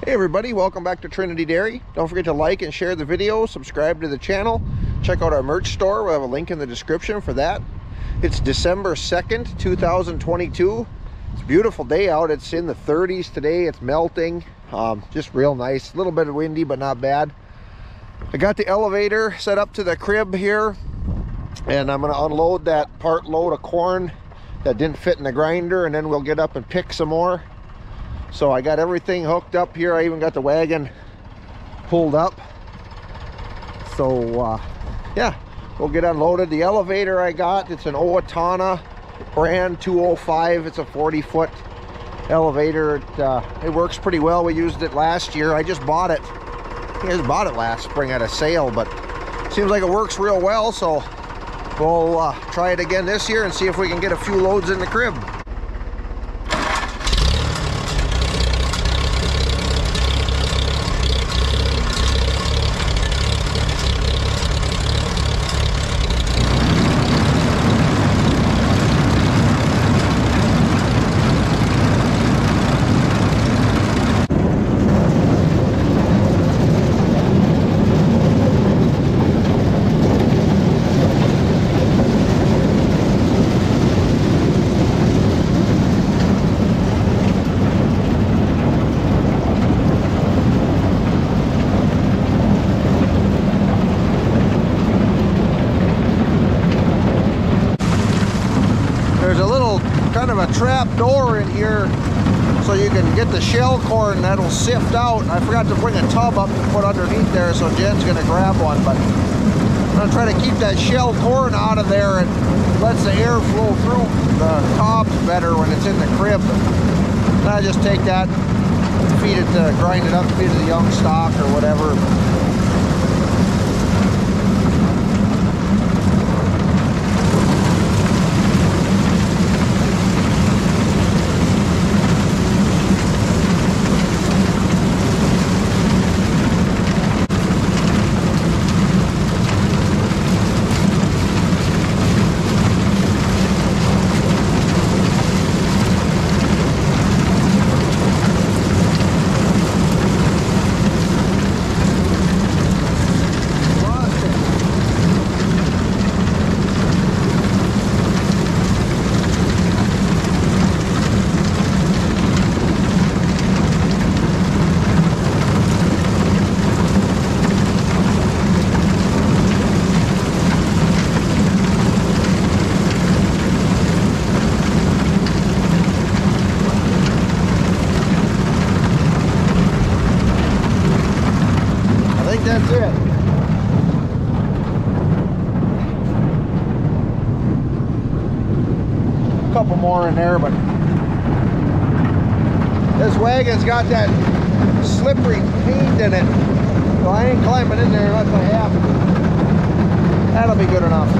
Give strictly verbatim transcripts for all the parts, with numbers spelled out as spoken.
Hey everybody, welcome back to Trinity Dairy. Don't forget to like and share the video, subscribe to the channel, check out our merch store. We'll have a link in the description for that. It's December second, two thousand twenty-two. It's a beautiful day out. It's in the thirties today. It's melting. Um, just real nice. A little bit windy, but not bad. I got the elevator set up to the crib here, and I'm going to unload that part load of corn that didn't fit in the grinder, and then we'll get up and pick some more. So I got everything hooked up here. I even got the wagon pulled up. So uh, yeah, we'll get unloaded. The elevator I got, it's an Owatonna brand two oh five. It's a forty foot elevator. It, uh, it works pretty well. We used it last year. I just bought it. I think I just bought it last spring at a sale, but seems like it works real well. So we'll uh, try it again this year and see if we can get a few loads in the crib. There's a little kind of a trap door in here so you can get the shell corn that'll sift out. I forgot to bring a tub up to put underneath there, so Jen's gonna grab one, but I'm gonna try to keep that shell corn out of there. It lets the air flow through the cobs better when it's in the crib. And I just take that, feed it, to, grind it up, feed it to the young stock or whatever. That's it. A couple more in there, but this wagon's got that slippery paint in it, so I ain't climbing in there unless I have to. That'll be good enough.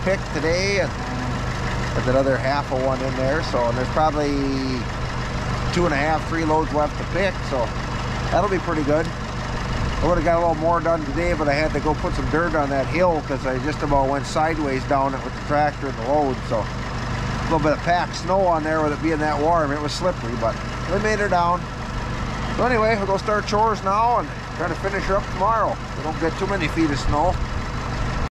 pick today, and there's another half of one in there. So, and there's probably two and a half, three loads left to pick. So that'll be pretty good. I would have got a little more done today, but I had to go put some dirt on that hill because I just about went sideways down it with the tractor and the load. So a little bit of packed snow on there with it being that warm. It was slippery, but we made her down. So anyway, we'll go start chores now and try to finish her up tomorrow. We don't get too many feet of snow.